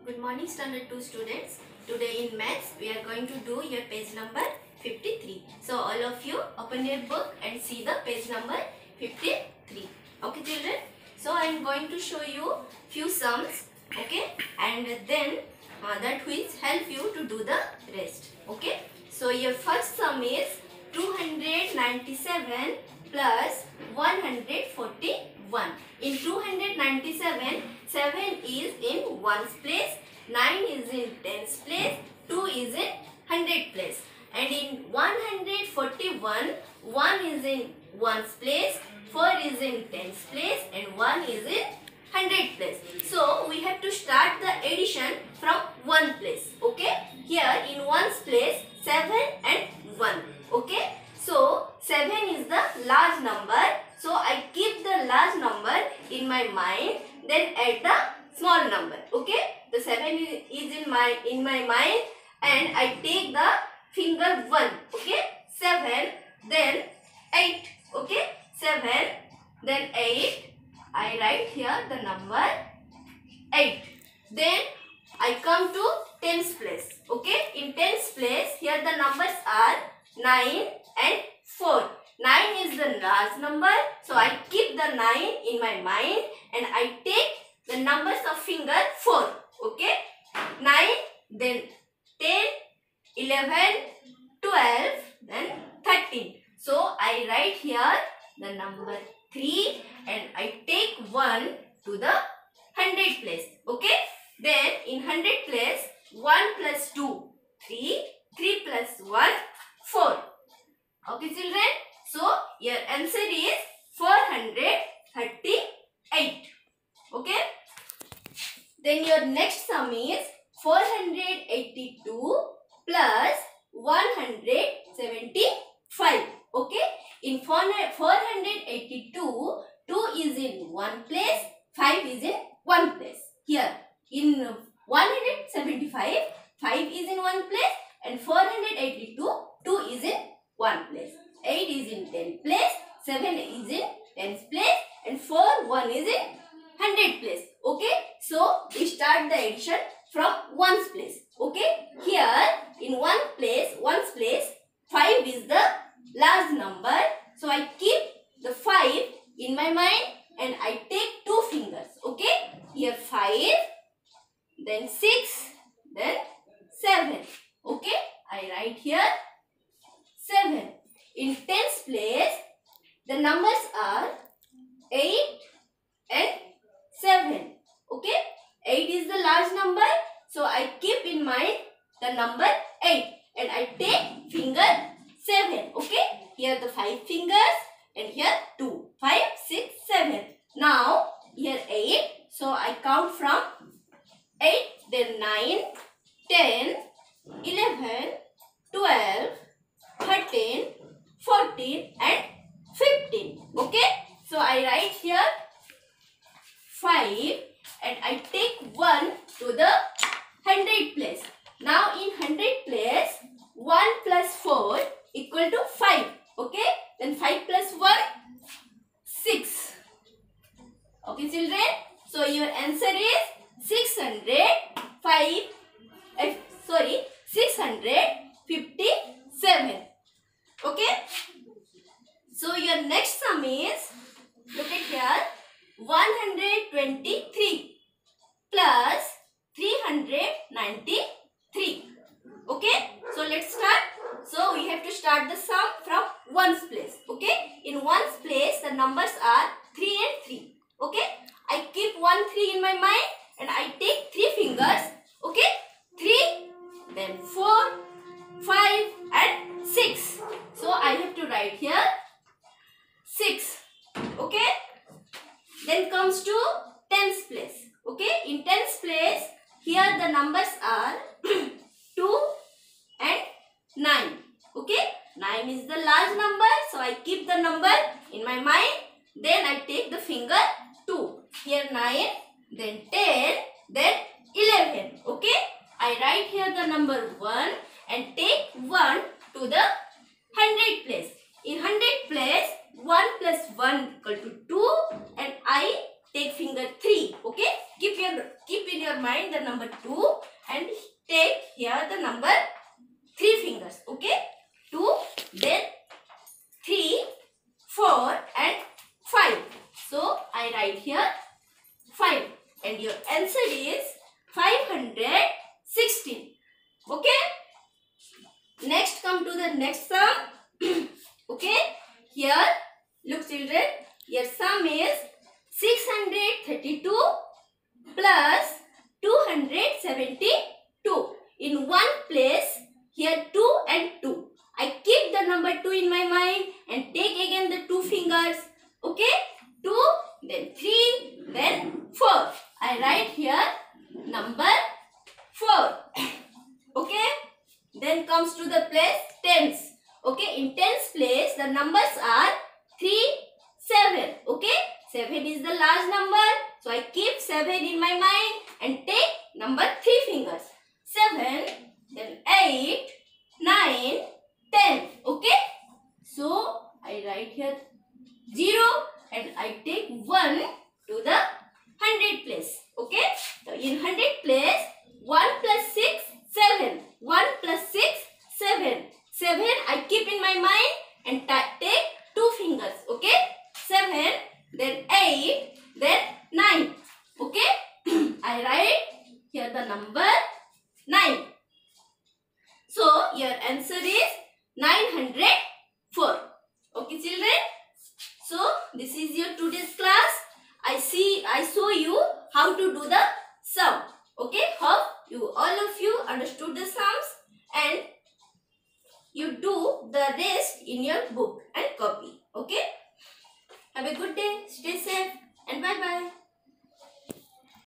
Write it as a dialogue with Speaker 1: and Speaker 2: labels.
Speaker 1: Good morning, Standard 2 students. Today in Maths, we are going to do your page number 53. So, all of you open your book and see the page number 53. Okay, children? So, I am going to show you few sums. Okay? And then that will help you to do the rest. Okay? So, your first sum is 297 plus 141. In 297, 7 is in ones place, 9 is in tens place, 2 is in hundred place. And in 141, 1 is in ones place, 4 is in tens place and 1 is in hundred place. So, we have to start the addition from 1 place. Okay? Here in ones place, 7 and 1. Okay? So, 7 is the large number. So, I keep the large number in my mind, then add the small number. Okay? The 7 is in my mind and I take the finger 1. Okay? 7, then 8. Okay? 7, then 8. I write here the number 8. Then I come to tens place. Okay? In tens place, here the numbers are 9 and 4. 9 is the large number. So, I keep the 9 in my mind and I take the numbers of finger 4. Okay? 9, then 10, 11, 12, then 13. So, I write here the number 3 and I take 1 to the hundred place. Okay? Then, in hundred place, 1 plus 2, 3. 3 plus 1, 4. Okay, children? So, your answer is 438. Okay? Then your next sum is 482 plus 175. Okay? In 482, 2 is in one place, 5 is in one place. Here, in 175, 5 is in one place and 482, 2 is in one place. 8 is in 10 place, 7 is in tens place and 1 is in hundred place. Okay? So, we start the addition from ones place. Okay? Here, in ones place, 5 is the large number. So, I keep the 5 in my mind and I take 2 fingers. Okay? Here 5, then 6, then 7. Okay? I write here 7. In tens place, the numbers are 8 and 7. Okay? 8 is the large number. So, I keep in mind the number 8 and I take finger 7. Okay? Here the 5 fingers and here 2. 5, 6, 7. Now, here 8. So, I count from 8, then 9, 10, 11, 12, 13, 14 and 15. Okay? So, I write here 5 and I take 1 to the hundred place. Now, in hundred place, 1 plus 4 equal to 5. Okay? Then 5 plus 1, 6. Okay, children? So, your answer is 657. Okay? So, your next sum is, look at here, 123 plus 393. Okay? So, let's start. So, we have to start the sum from ones place. Okay? In ones place, the numbers are 3 and 3. Okay? I keep 1, 3 in my mind and I take 3 fingers. Okay? 3, then 4, 5 and 6. So, I have to write here 6. Okay? Then comes to tens place. Okay? In tens place, here the numbers are 2 and 9. Okay? 9 is the large number. So, I keep the number in my mind. Then I take the finger 2. Here 9, then 10, then 11. Okay? I write here the number 1 and take 1 to the hundred place. In hundred place, 1 plus 1 equal to 2 and I take finger 3. Okay? Keep in your mind write the number 2 and take here the number 3 fingers. Okay, 2, then 3, 4 and 5. So I write here 5 and your answer is 516. Okay, next come to the next sum. Okay, here look children, your sum is 632 plus 272. In one place, here 2 and 2. I keep the number 2 in my mind and take again the 2 fingers. Okay, 2, then 3, then 4. I write here number 4. Okay, then comes to the place tens. Okay, in tens place the numbers are 3, 7. Okay, 7 is the last number. So I keep 7 in my mind and take number 3 fingers. 7, then 8, 9, 10. Okay, so I write here 0 and I take 1 to the 100 place. Okay, so in 100 place 1 plus 6, 7. 1 plus 6, 7. 7 I keep in my mind and take 2 fingers. Okay, 7, then 8, then 9. Okay, I write here the number 9. So your answer is 904. Okay children, so this is your today's class. I show you how to do the sum. Okay, hope you all of you understood the sums and you do the rest in your book and copy. Okay, have a good day, stay safe and bye bye.